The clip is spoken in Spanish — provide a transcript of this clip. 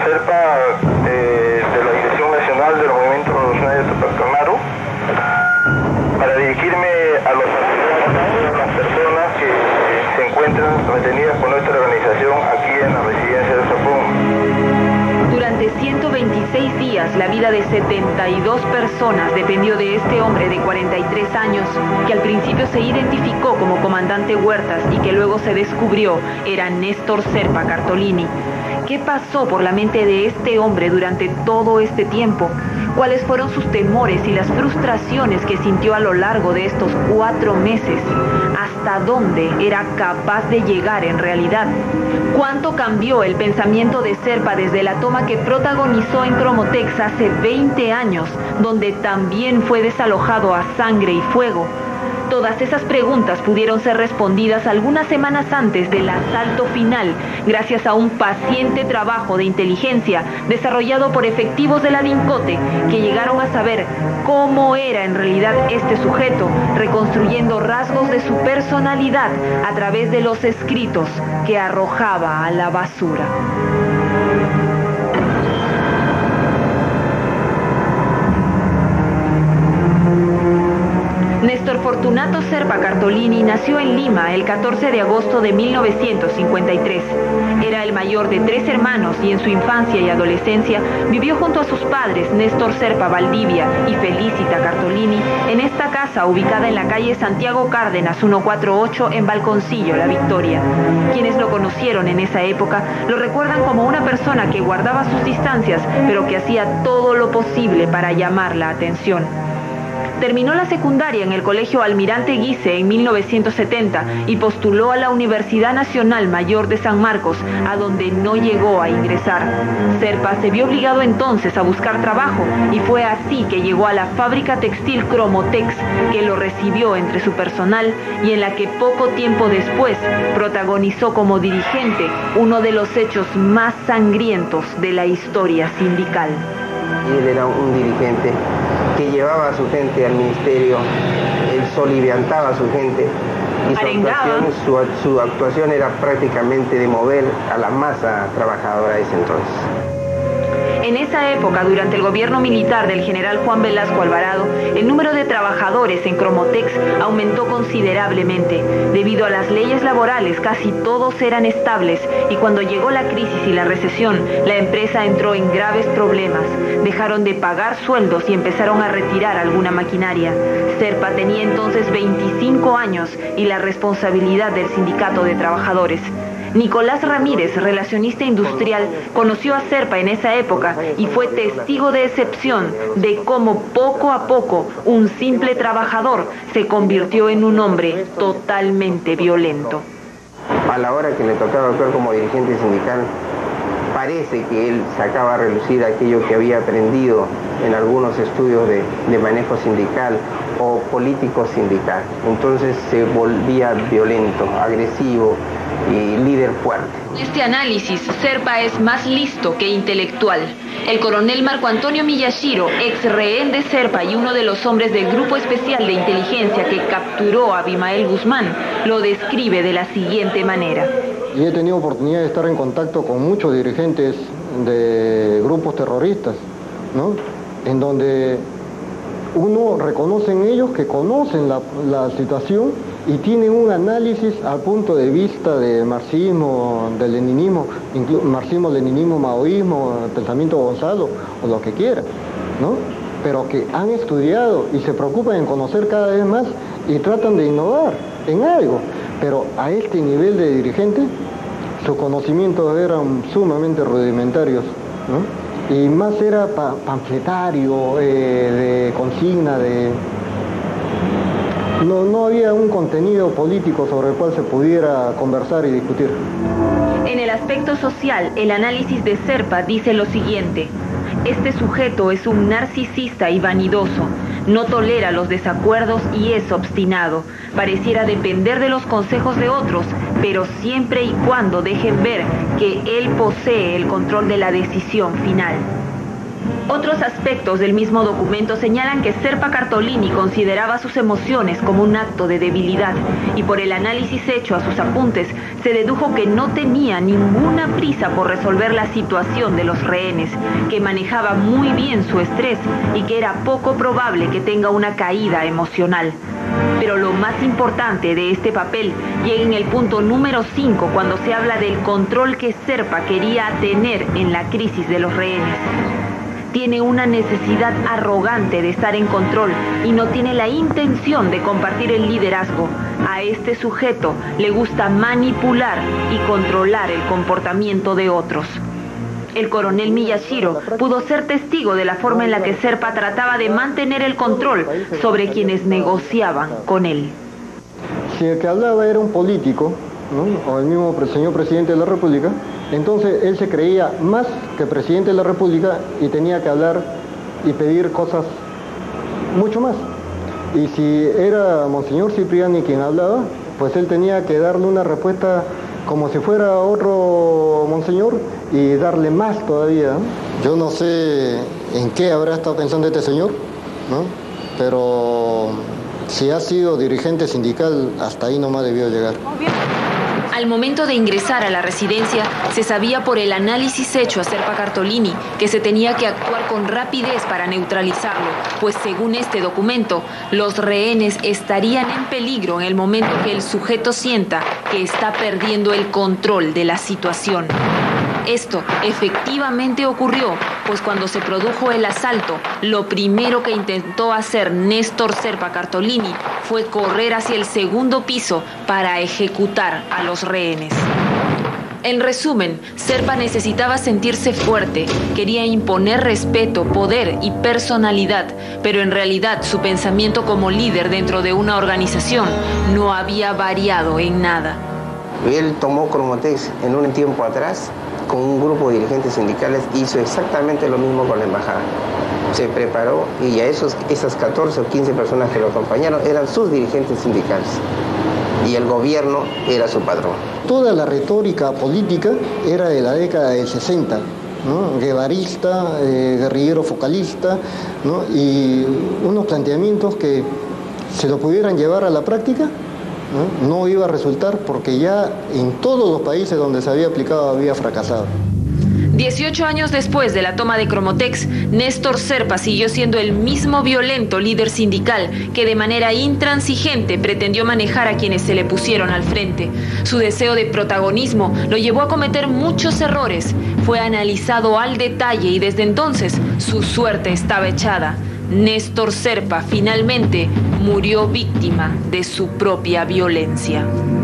Serpa de la Dirección Nacional del Movimiento Revolucionario Tupac Amaru para dirigirme a las personas que se encuentran retenidas por nuestra organización aquí en la residencia de Sopón. Durante 126 días, la vida de 72 personas dependió de este hombre de 43 años, que al principio se identificó como comandante Huertas y que luego se descubrió era Néstor Serpa Cartolini. ¿Qué pasó por la mente de este hombre durante todo este tiempo? ¿Cuáles fueron sus temores y las frustraciones que sintió a lo largo de estos 4 meses? ¿Hasta dónde era capaz de llegar en realidad? ¿Cuánto cambió el pensamiento de Serpa desde la toma que protagonizó en Cromotex hace 20 años, donde también fue desalojado a sangre y fuego? Todas esas preguntas pudieron ser respondidas algunas semanas antes del asalto final, gracias a un paciente trabajo de inteligencia desarrollado por efectivos de la DINCOTE, que llegaron a saber cómo era en realidad este sujeto, reconstruyendo rasgos de su personalidad a través de los escritos que arrojaba a la basura. Néstor Fortunato Serpa Cartolini nació en Lima el 14 de agosto de 1953. Era el mayor de 3 hermanos y en su infancia y adolescencia vivió junto a sus padres Néstor Serpa Valdivia y Felicita Cartolini en esta casa ubicada en la calle Santiago Cárdenas 148 en Balconcillo, La Victoria. Quienes lo conocieron en esa época lo recuerdan como una persona que guardaba sus distancias, pero que hacía todo lo posible para llamar la atención. Terminó la secundaria en el Colegio Almirante Guise en 1970 y postuló a la Universidad Nacional Mayor de San Marcos, a donde no llegó a ingresar. Serpa se vio obligado entonces a buscar trabajo y fue así que llegó a la fábrica textil Cromotex, que lo recibió entre su personal y en la que poco tiempo después protagonizó como dirigente uno de los hechos más sangrientos de la historia sindical. Él era un dirigente que llevaba a su gente al ministerio, él soliviantaba a su gente y su actuación era prácticamente de mover a la masa trabajadora de ese entonces. En esa época, durante el gobierno militar del general Juan Velasco Alvarado, el número de trabajadores en Cromotex aumentó considerablemente. Debido a las leyes laborales, casi todos eran estables y cuando llegó la crisis y la recesión, la empresa entró en graves problemas. Dejaron de pagar sueldos y empezaron a retirar alguna maquinaria. Serpa tenía entonces 25 años y la responsabilidad del sindicato de trabajadores. Nicolás Ramírez, relacionista industrial, conoció a Serpa en esa época y fue testigo de excepción de cómo poco a poco un simple trabajador se convirtió en un hombre totalmente violento. A la hora que le tocaba actuar como dirigente sindical, parece que él sacaba a relucir aquello que había aprendido en algunos estudios de manejo sindical o político sindical. Entonces se volvía violento, agresivo y líder fuerte. En este análisis, Serpa es más listo que intelectual. El coronel Marco Antonio Miyashiro, ex rehén de Serpa y uno de los hombres del Grupo Especial de Inteligencia que capturó a Abimael Guzmán, lo describe de la siguiente manera. Y he tenido oportunidad de estar en contacto con muchos dirigentes de grupos terroristas, ¿no? En donde uno reconoce en ellos que conocen la situación y tienen un análisis al punto de vista de marxismo, del leninismo, marxismo, leninismo, maoísmo, pensamiento Gonzalo, o lo que quiera, ¿no? Pero que han estudiado y se preocupan en conocer cada vez más y tratan de innovar en algo. Pero a este nivel de dirigente, sus conocimientos eran sumamente rudimentarios, ¿no? Y más era panfletario, de consigna, no había un contenido político sobre el cual se pudiera conversar y discutir. En el aspecto social, el análisis de Serpa dice lo siguiente: este sujeto es un narcisista y vanidoso, no tolera los desacuerdos y es obstinado. Pareciera depender de los consejos de otros, pero siempre y cuando dejen ver que él posee el control de la decisión final. Otros aspectos del mismo documento señalan que Serpa Cartolini consideraba sus emociones como un acto de debilidad y por el análisis hecho a sus apuntes se dedujo que no tenía ninguna prisa por resolver la situación de los rehenes, que manejaba muy bien su estrés y que era poco probable que tenga una caída emocional. Pero lo más importante de este papel llega en el punto número 5 cuando se habla del control que Serpa quería tener en la crisis de los rehenes. Tiene una necesidad arrogante de estar en control y no tiene la intención de compartir el liderazgo. A este sujeto le gusta manipular y controlar el comportamiento de otros. El coronel Miyashiro pudo ser testigo de la forma en la que Serpa trataba de mantener el control sobre quienes negociaban con él. Si el que hablaba era un político, ¿no?, o el mismo señor presidente de la República, entonces él se creía más que presidente de la República y tenía que hablar y pedir cosas mucho más. Y si era Monseñor Cipriani quien hablaba, pues él tenía que darle una respuesta como si fuera otro monseñor y darle más todavía, ¿no? Yo no sé en qué habrá estado pensando este señor, ¿no?, pero si ha sido dirigente sindical, hasta ahí nomás debió llegar. Al momento de ingresar a la residencia, se sabía por el análisis hecho a Serpa Cartolini que se tenía que actuar con rapidez para neutralizarlo, pues según este documento, los rehenes estarían en peligro en el momento que el sujeto sienta que está perdiendo el control de la situación. Esto efectivamente ocurrió, pues cuando se produjo el asalto, lo primero que intentó hacer Néstor Serpa Cartolini fue correr hacia el segundo piso para ejecutar a los rehenes. En resumen, Serpa necesitaba sentirse fuerte, quería imponer respeto, poder y personalidad, pero en realidad su pensamiento como líder dentro de una organización no había variado en nada. Él tomó Cromotex en un tiempo atrás, con un grupo de dirigentes sindicales, hizo exactamente lo mismo con la embajada. Se preparó y a esas 14 o 15 personas que lo acompañaron eran sus dirigentes sindicales y el gobierno era su patrón. Toda la retórica política era de la década del 60, ¿no?, guevarista, guerrillero focalista, ¿no?, y unos planteamientos que se lo pudieran llevar a la práctica, no iba a resultar porque ya en todos los países donde se había aplicado había fracasado. 18 años después de la toma de Cromotex, Néstor Serpa siguió siendo el mismo violento líder sindical que de manera intransigente pretendió manejar a quienes se le pusieron al frente. Su deseo de protagonismo lo llevó a cometer muchos errores. Fue analizado al detalle y desde entonces su suerte estaba echada. Néstor Serpa finalmente murió víctima de su propia violencia.